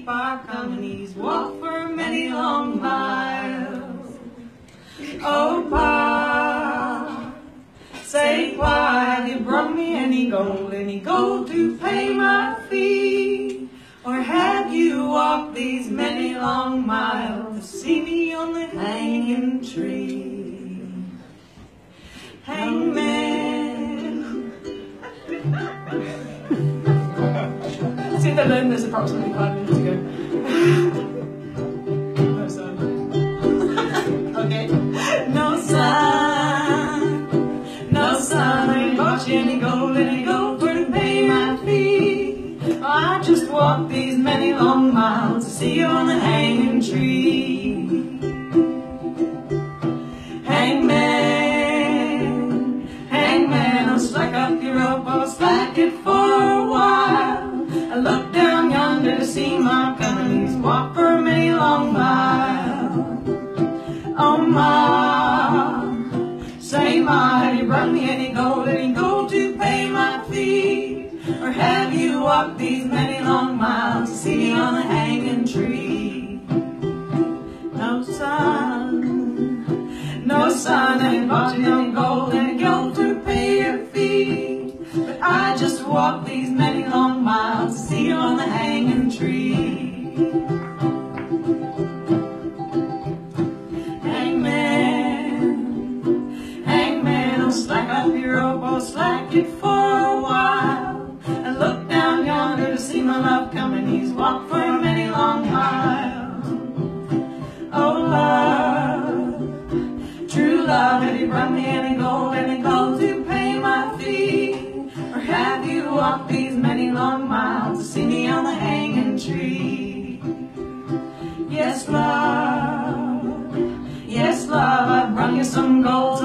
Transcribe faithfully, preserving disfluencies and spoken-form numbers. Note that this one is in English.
far come, and he's walked for many long miles. Oh, Pa, say why have you brought me any gold, any gold to pay my fee? Or have you walked these many long miles to see me on the hanging tree? Hangman. See if I learned this approximately five minutes ago. No son. Okay. No son, no son, I ain't bought you any gold, any gold for to pay my fee. Oh, I just walked these many long miles to see you on the hanging tree. Hangman, hangman, I'll slack up your rope, I'll slack it for a while. I look down yonder to see my coming, he's walked for many long miles. Oh, Ma, say, Ma, have you brought me any gold, any gold to pay my fee? Or have you walked these many long miles to see me on the hanging tree? No, son, no, son, I ain't bought you no gold, any gold to pay your fee. But I just walked these many long miles to see you on the hanging tree. Hangman, hangman, I'll slack up your rope, I'll slack it for a while. I look down yonder to see my love coming, he's walked for many long miles. Oh, love, true love, have you brought me any gold, any gold to pay my fee? Or have you walked these many long miles to see me on the hanging tree? Yes, love, yes, love, I've brought you some gold.